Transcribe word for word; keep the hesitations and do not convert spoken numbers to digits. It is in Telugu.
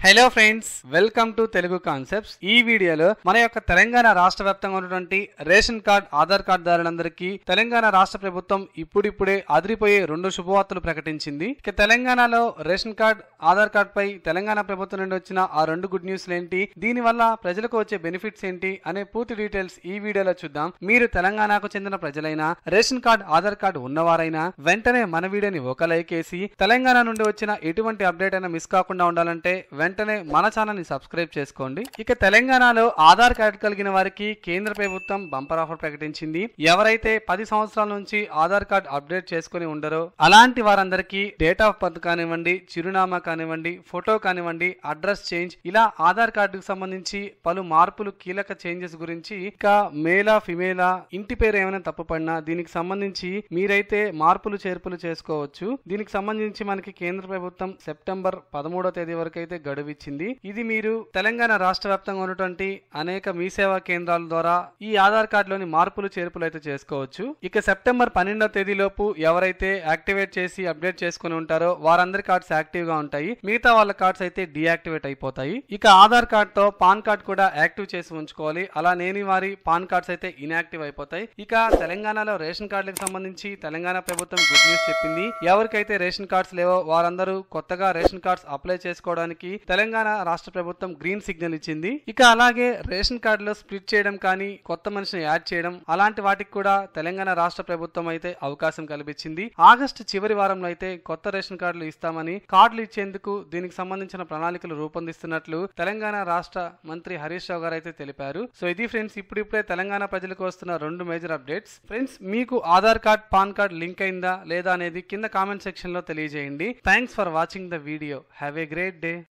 Hello friends, welcome to Telugu concepts. ఈ వీడియోలో మన యొక్క తెలంగాణ రాష్ట్ర వ్యాప్తంగా ఉన్నటువంటి రేషన్ కార్డ్, ఆధార్ కార్డ్ దారులందరికీ తెలంగాణ రాష్ట్ర ప్రభుత్వం ఇప్పుడిప్పుడే అదిరిపోయే రెండు శుభవార్తలు ప్రకటించింది. ఇక తెలంగాణలో రేషన్ కార్డ్, ఆధార్ కార్డ్ పై తెలంగాణ ప్రభుత్వం నుండి వచ్చిన ఆ రెండు గుడ్ న్యూస్లు ఏంటి, దీని వల్ల ప్రజలకు వచ్చే బెనిఫిట్స్ ఏంటి అనే పూర్తి డీటెయిల్స్ ఈ వీడియోలో చూద్దాం. మీరు తెలంగాణకు చెందిన ప్రజలైనా, రేషన్ కార్డ్, ఆధార్ కార్డు ఉన్నవారైనా వెంటనే మన వీడియోని ఒక లైక్ వేసి తెలంగాణ నుండి వచ్చిన ఎటువంటి అప్డేట్ అయినా మిస్ కాకుండా ఉండాలంటే వెంటనే మన ఛానల్ ని సబ్స్క్రైబ్ చేసుకోండి. ఇక తెలంగాణలో ఆధార్ కార్డు కలిగిన వారికి కేంద్ర ప్రభుత్వం బంపర్ ఆఫర్ ప్రకటించింది. ఎవరైతే పది సంవత్సరాల నుంచి ఆధార్ కార్డు అప్డేట్ చేసుకుని ఉండరో అలాంటి వారందరికీ డేట్ ఆఫ్ బర్త్ కానివ్వండి, చిరునామా కానివ్వండి, ఫోటో కానివ్వండి, అడ్రస్ చేంజ్, ఇలా ఆధార్ కార్డుకు సంబంధించి పలు మార్పులు, కీలక చేంజెస్ గురించి, ఇక మేలా ఫిమేలా, ఇంటి పేరు ఏమైనా తప్పుపడినా దీనికి సంబంధించి మీరైతే మార్పులు చేర్పులు చేసుకోవచ్చు. దీనికి సంబంధించి మనకి కేంద్ర ప్రభుత్వం సెప్టెంబర్ పదమూడో తేదీ వరకు అయితే గడువిచ్చింది. ఇది మీరు తెలంగాణ రాష్ట్ర వ్యాప్తంగా ఉన్నటువంటి అనేక మీ సేవా కేంద్రాల ద్వారా ఈ ఆధార్ కార్డులోని మార్పులు చేర్పులు అయితే చేసుకోవచ్చు. ఇక సెప్టెంబర్ పన్నెండో తేదీ లోపు ఎవరైతే యాక్టివేట్ చేసి అప్డేట్ చేసుకుని ఉంటారో వారందరి కార్డ్స్ యాక్టివ్ గా ఉంటాయి. మిగతా వాళ్ళ కార్డ్స్ అయితే డీయాక్టివేట్ అయిపోతాయి. ఇక ఆధార్ కార్డ్ తో పాన్ కార్డ్ కూడా యాక్టివ్ చేసి ఉంచుకోవాలి. అలా లేని వారి పాన్ కార్డ్స్ అయితే ఇన్యాక్టివ్ అయిపోతాయి. ఇక తెలంగాణలో రేషన్ కార్డులకు సంబంధించి తెలంగాణ ప్రభుత్వం గుడ్ న్యూస్ చెప్పింది. ఎవరికైతే రేషన్ కార్డ్స్ లేవో వారందరూ కొత్తగా రేషన్ కార్డ్స్ అప్లై చేసుకోవడానికి తెలంగాణ రాష్ట్ర ప్రభుత్వం గ్రీన్ సిగ్నల్ ఇచ్చింది. ఇక అలాగే రేషన్ కార్డులో స్ప్లిట్ చేయడం కానీ, కొత్త మనిషిని యాడ్ చేయడం, అలాంటి వాటికి కూడా తెలంగాణ రాష్ట్ర ప్రభుత్వం అయితే అవకాశం కల్పించింది. ఆగస్టు చివరి వారంలో అయితే కొత్త రేషన్ కార్డులు ఇస్తామని, కార్డులు ఇచ్చేందుకు దీనికి సంబంధించిన ప్రణాళికలు రూపొందిస్తున్నట్లు తెలంగాణ రాష్ట్ర మంత్రి హరీష్ రావు గారు అయితే తెలిపారు. సో ఇది ఫ్రెండ్స్, ఇప్పుడిప్పుడే తెలంగాణ ప్రజలకు వస్తున్న రెండు మేజర్ అప్డేట్స్. ఫ్రెండ్స్, మీకు Aadhaar card, PAN card link అయిందా లేదా అనేది కింద కామెంట్ సెక్షన్ లో తెలియజేయండి. Thanks for watching the video. Have a great day.